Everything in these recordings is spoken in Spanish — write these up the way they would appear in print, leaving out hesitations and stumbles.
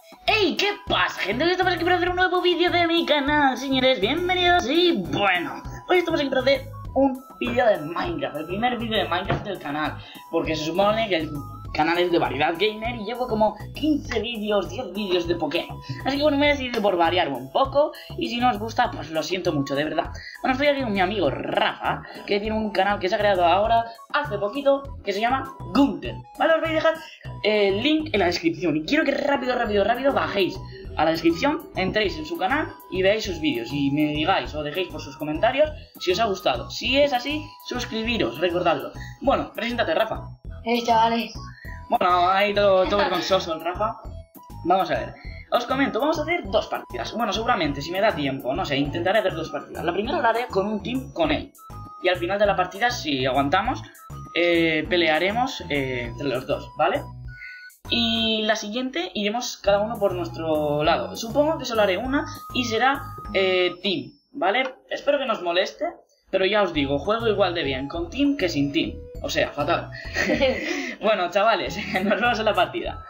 ¡Hey! ¿Qué pasa, gente? Hoy estamos aquí para hacer un nuevo vídeo de mi canal, señores. Bienvenidos y bueno, hoy estamos aquí para hacer un vídeo de Minecraft, el primer vídeo de Minecraft del canal, porque se supone que el canal es de variedad gamer y llevo como 15 vídeos, 10 vídeos de Pokémon. Así que bueno, me he decidido por variar un poco y si no os gusta, pues lo siento mucho, de verdad. Bueno, estoy aquí con mi amigo Rafa, que tiene un canal que se ha creado ahora, hace poquito, que se llama Gunter. Vale, os voy a dejar el link en la descripción y quiero que rápido bajéis a la descripción, entréis en su canal y veáis sus vídeos y me digáis o dejéis por sus comentarios si os ha gustado. Si es así, suscribiros, recordadlo. Bueno, preséntate, Rafa. Chavales. Bueno, ahí todo vergonzoso el Rafa. Vamos a ver, os comento, vamos a hacer dos partidas. Bueno, seguramente, si me da tiempo, no sé, intentaré hacer dos partidas. La primera la haré con un team con él. Y al final de la partida, si aguantamos, pelearemos entre los dos, ¿vale? Y la siguiente iremos cada uno por nuestro lado. Supongo que solo haré una y será team, ¿vale? Espero que no os moleste, pero ya os digo, juego igual de bien con team que sin team. O sea, fatal. Bueno, chavales, nos vemos en la partida.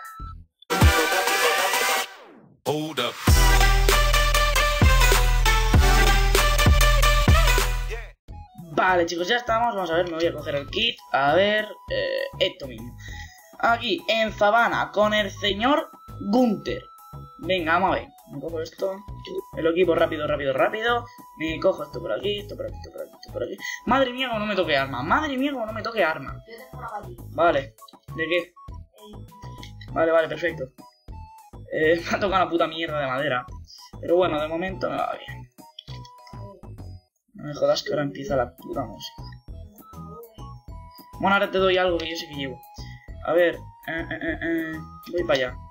Vale, chicos, ya estamos. Vamos a ver, me voy a coger el kit. A ver, esto mismo. Aquí, en Sabana, con el señor Gunter. Venga, vamos a ver. Me cojo esto. El equipo rápido. Me cojo esto por aquí, esto por aquí, esto por aquí, esto por aquí. Madre mía, como no me toque arma. Madre mía, como no me toque arma. Yo tengo una batida. Vale. ¿De qué? Vale, perfecto. Me ha tocado una puta mierda de madera. Pero bueno, de momento me va bien. No me jodas que ahora empieza la puta música. Bueno, ahora te doy algo que yo sé que llevo. A ver, voy para allá.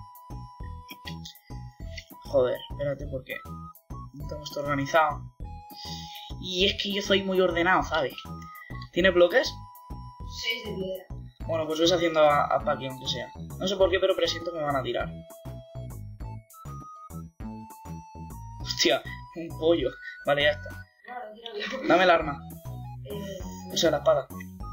Joder, espérate porque no tengo esto organizado. Y es que yo soy muy ordenado, ¿sabes? ¿Tiene bloques? 6 de piedra. Bueno, pues ves haciendo ataque, aunque sea. No sé por qué, pero presiento que me van a tirar. Hostia, un pollo. Vale, ya está. No, tiro yo. Dame el arma. O sea, la espada.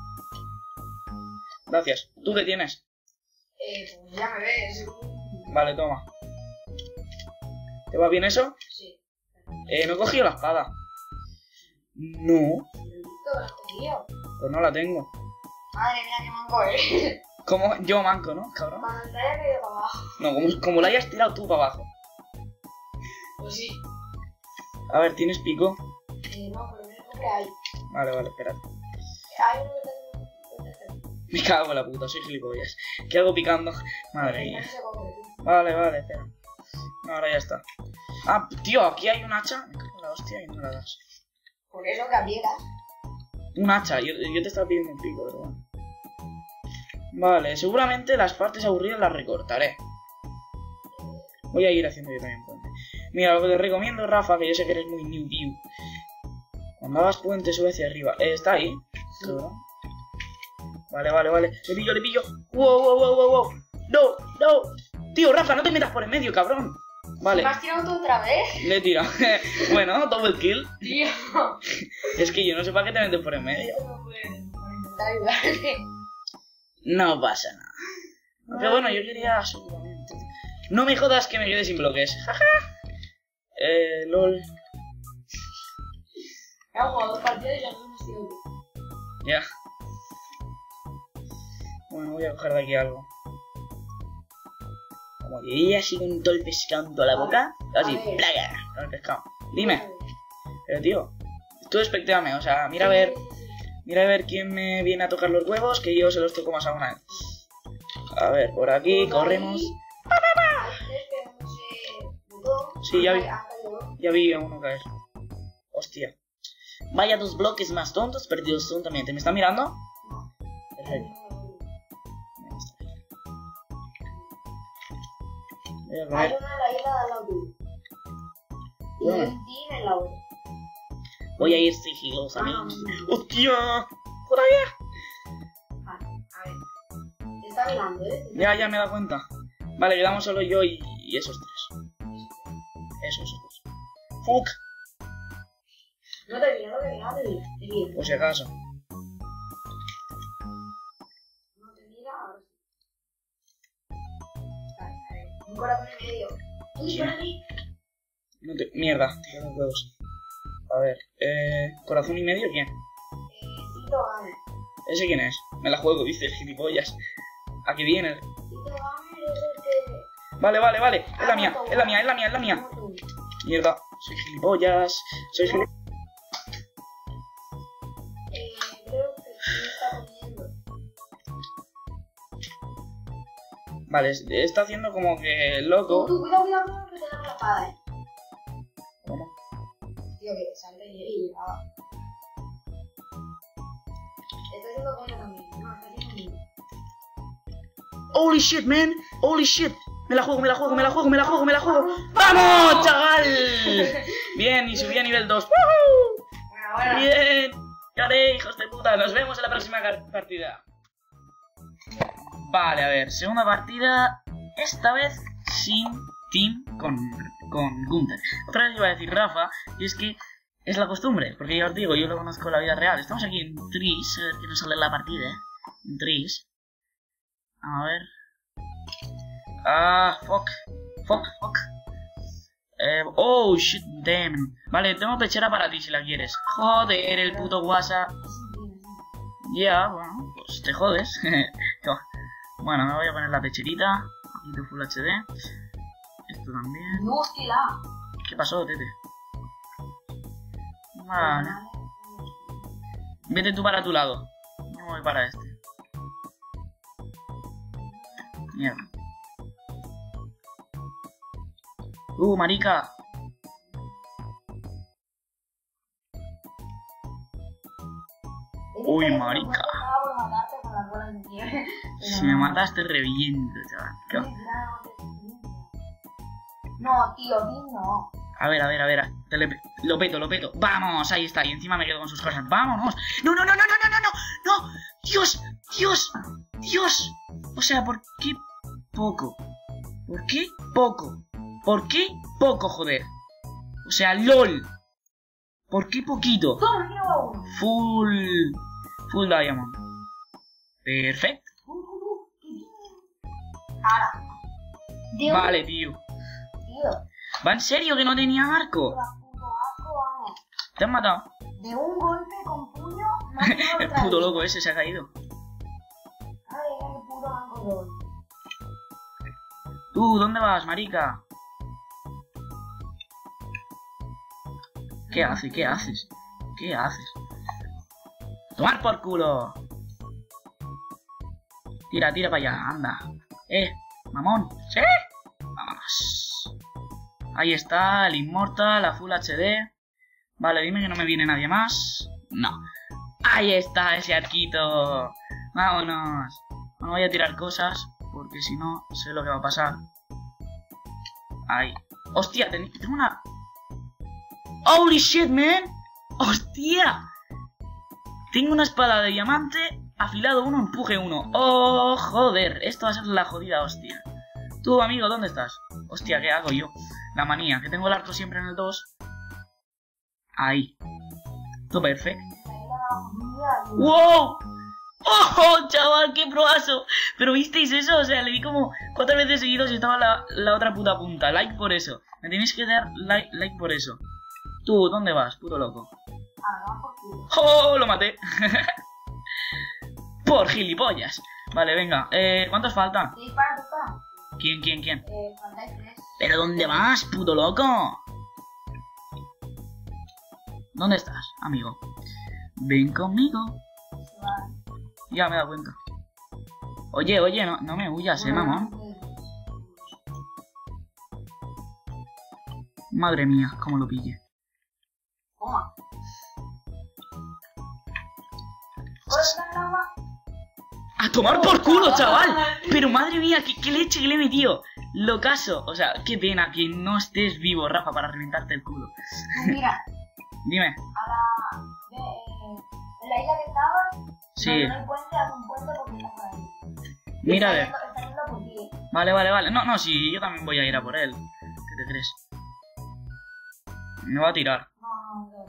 Gracias. ¿Tú qué tienes? Pues ya me ves. Vale, toma. ¿Te va bien eso? Sí. No he cogido la espada. No, ¿Todo lo has cogido? pues no la tengo. Madre mía, qué manco eres. Como yo manco, ¿no, cabrón? Cuando te haya caído para abajo. No, como la hayas tirado tú para abajo. Pues sí. A ver, ¿tienes pico? No, pero no que hay. Vale, espérate. Hay uno que está. Me cago en la puta, soy gilipollas. ¿Qué hago picando? Madre No mía. se coge. Vale, espera. No, ahora ya está. Ah, tío, aquí hay un hacha. Me cago en la hostia y no la das. Por eso que abrieras. Un hacha, yo te estaba pidiendo un pico, pero bueno. Vale, seguramente las partes aburridas las recortaré. Voy a ir haciendo yo también puente. Mira, lo que te recomiendo, Rafa, que yo sé que eres muy new. Cuando hagas puente, sube hacia arriba. ¿Está ahí? Sí. Vale. Le pillo. Wow. No. Tío, Rafa, no te metas por en medio, cabrón. Vale. ¿Me has tirado tú otra vez? Le he tirado. Bueno, double kill. Tío. Es que yo no sé para qué te metes por en medio. No puedes. Para intentar ayudarte. No pasa nada. Aunque bueno, yo quería seguramente. No me jodas que me quede sin bloques. Jaja. LOL. He jugado 2 partidas y ya no me has tirado tú. Ya. Bueno, voy a coger de aquí algo. Como diría así con todo el pescado en toda la boca. Así, plaga. Con el pescado. Dime. Pero tío, tú espectéame, o sea, mira a ver quién me viene a tocar los huevos, que yo se los toco más a una vez. A ver, por aquí, corremos. Sí, ya vi a uno caer. Hostia. Vaya, dos bloques más tontos perdidos tontamente. ¿Me está mirando? Perfecto. Voy a Hay comer. una en la isla de al lado tuyo. Y Bueno. un team en la otra. Voy a ir sigilosamente. Ah. ¡Hostia! ¡Por allá! Vale, a ver. Te está mirando, Ya me he dado cuenta. Vale, quedamos solo yo y esos tres. Esos dos. ¡Fuck! No te mira. Te mira. Por si acaso. No te mira, ahora sí. Vale, a ver. corazón y medio. Uy, para mí. No te... Mierda, tira los huevos. A ver, corazón y medio, ¿quién? Tito Gamer. ¿Ese quién es? Me la juego, dice, gilipollas. ¿A qué viene? Tito Gamer es el que... Vale, vale, vale. Es la mía, es la mía, es la mía, es la mía. Mierda, soy gilipollas. Soy gilipollas. Creo que sí está comiendo. Vale, está haciendo como que loco. Tú, cuidado, que te dan la espada, ¿Cómo? Tío, que sale y llegaba. Está haciendo coña también. No, está haciendo coña. Holy shit, man. Holy shit. Me la juego, me la juego, me la juego, me la juego, me la juego. ¡Vamos, chaval! Bien, y subí a nivel 2. Bueno. Bien. Gané, hijos de puta. Nos vemos en la próxima partida. Vale, a ver. Segunda partida. Esta vez sin team con Gunther. Otra vez iba a decir Rafa. Y es que es la costumbre. Porque ya os digo, yo lo conozco en la vida real. Estamos aquí en Tris. A ver que nos sale la partida. En Tris. A ver. Fuck. Oh, shit, damn. Vale, tengo pechera para ti si la quieres. Joder, el puto WhatsApp. Ya, bueno, pues te jodes. Bueno, me voy a poner la pecherita. Aquí tu Full HD. Esto también. No, hostia. ¿Qué pasó, tete? Vale. Vete tú para tu lado. Yo me voy para este. Mierda. Marica. Uy, marica. Si me mataste, reviento, chaval. No, tío, no. A ver. Lo peto. Vamos, ahí está. Y encima me quedo con sus cosas. Vámonos. No. Dios. O sea, ¿por qué poco? ¿Por qué poco, joder? O sea, LOL. ¿Por qué poquito? Full Diamond. Perfecto. Vale, tío. ¿Va en serio que no tenía arco? ¿Te has matado? De un golpe con puño, El puto loco ese se ha caído. Tú, ¿dónde vas, marica? ¿Qué haces? ¡Tomar por culo! Tira para allá, anda. Mamón. ¿Sí? Vámonos. Ahí está, el Immortal, la Full HD. Vale, dime que no me viene nadie más. No. Ahí está ese arquito. Vámonos. No voy a tirar cosas, porque si no, sé lo que va a pasar. Ahí. Hostia, tengo una... ¡Holy shit, man! ¡Hostia! Tengo una espada de diamante, afilado 1, empuje 1. ¡Oh, joder! Esto va a ser la jodida hostia. Tú, amigo, ¿dónde estás? Hostia, ¿qué hago yo? La manía, que tengo el arco siempre en el 2. Ahí. Todo perfecto. ¡Wow! ¡Oh, chaval, qué proazo! ¿Pero visteis eso? O sea, le di como 4 veces seguidos y estaba la otra puta punta. Like por eso. Me tenéis que dar like por eso. Tú, ¿dónde vas, puto loco? ¡Oh, lo maté! Por gilipollas. Vale, venga. ¿Cuántos faltan? ¿Quién? ¿Pero dónde vas, puto loco? ¿Dónde estás, amigo? Ven conmigo. Ya me he dado cuenta. Oye, no me huyas, mamón. Madre mía, cómo lo pille. ¡A tomar por culo, chaval! Pero madre mía, qué leche que le he metido. Lo caso. O sea, qué pena que no estés vivo, Rafa, para reventarte el culo. Mira. Dime. En la isla que estaba, sí. No hay puente, haz un puente porque está por ahí. Mira, a ver. Está yendo por ti. Vale. No, sí, yo también voy a ir a por él. ¿Qué te crees? Me va a tirar. No.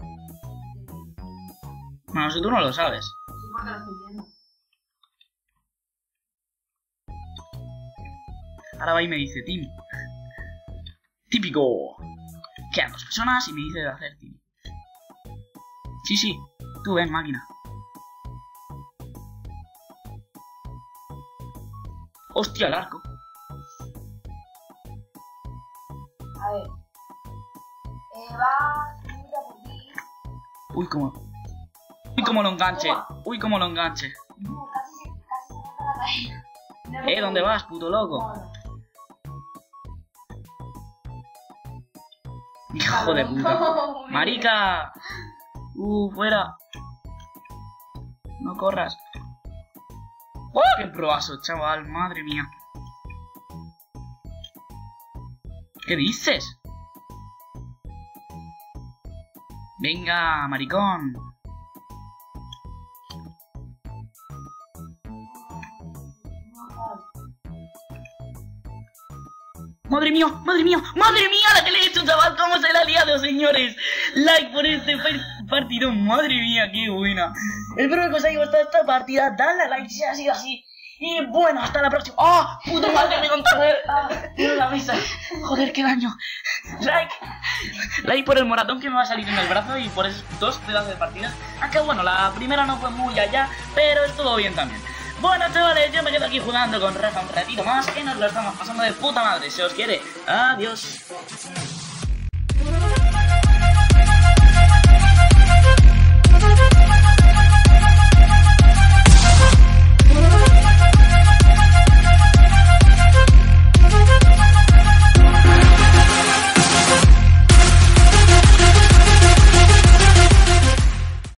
Bueno, si tú no lo sabes. Sí, porque lo estoy viendo. Ahora va y me dice Timmy. Típico. Quedan 2 personas y me dice de hacer Timmy. Sí, tú ven, máquina. Hostia, el arco. A ver. Va. Mira por aquí. Uy, cómo lo enganche. Uy, cómo lo enganche. Casi se mata la cadena. No, ¿Dónde vas, puto loco? no. Hijo de puta. Marica. Fuera. No corras. ¡Oh, qué proazo, chaval! Madre mía. ¿Qué dices? Venga, maricón. ¡Madre mía! ¡Madre mía! ¡Madre mía! La que le he hecho, chaval. ¿Cómo se la ha liado, señores? Like por este partido. ¡Madre mía! ¡Qué buena! Espero que os haya gustado esta partida. Dale a like si ha sido así. Y bueno, hasta la próxima. ¡Oh! ¡Puta madre! Me controlé. ¡Tiro la mesa! ¡Joder, qué daño! Like por el moratón que me va a salir en el brazo y por esos 2 pedazos de partidas. Aunque bueno, la primera no fue muy allá, pero estuvo bien también. Bueno, chavales, yo me quedo aquí jugando con Rafa un ratito más, que nos lo estamos pasando de puta madre. Se os quiere. Adiós.